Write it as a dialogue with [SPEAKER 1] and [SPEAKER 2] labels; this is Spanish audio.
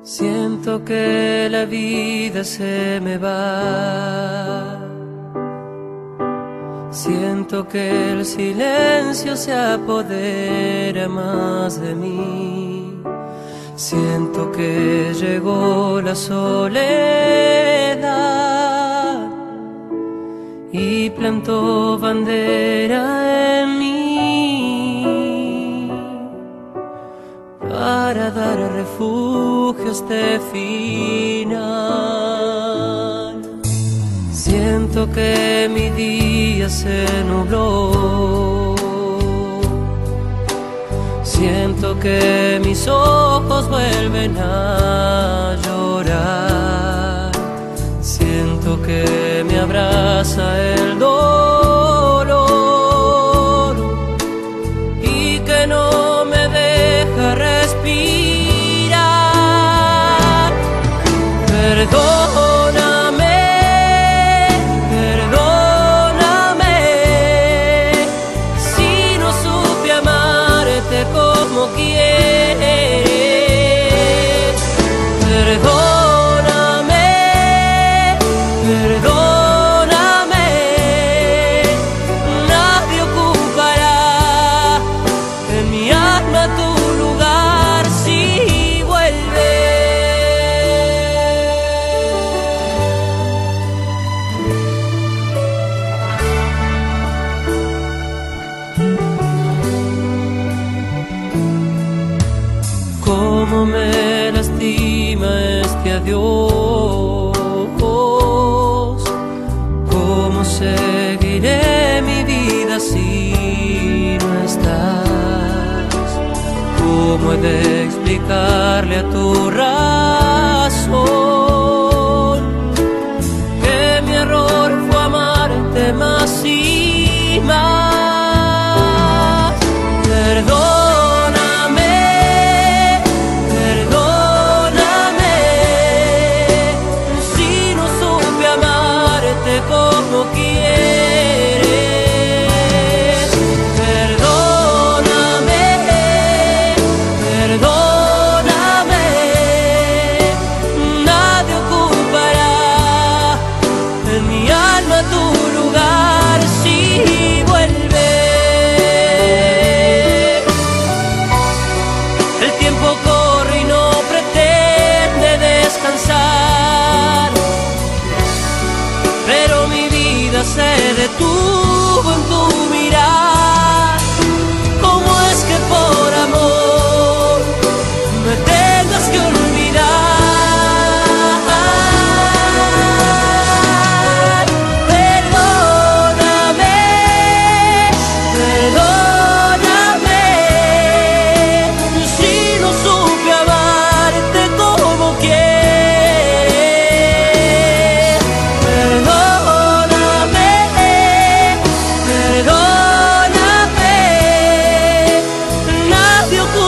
[SPEAKER 1] Siento que la vida se me va. Siento que el silencio se apodera más de mí. Siento que llegó la soledad y plantó bandera en mí para dar refugio a este final. Siento que mi día se nubló. Siento que mis ojos vuelven a llorar. Siento que me abraza el dolor y que no me deja respirar. Perdóname, perdóname si no supe amarte como quieres. Perdóname, perdóname, nadie ocupará en mi alma tu lugar si cómo me lastima este adiós, cómo seguiré mi vida si no estás, cómo he de explicarle a tu razón que mi error fue amarte más y más. Perdóname, como quieres. Perdóname, perdóname, nadie ocupará en mi alma tu lugar si vuelves. El tiempo corre y no pretende descansar, pero mi vida se detuvo en tu mirar. ¿Cómo es que por amor me tengas que olvidar? Perdóname, perdóname si no supe amarte como quieres. Perdóname, perdóname, nadie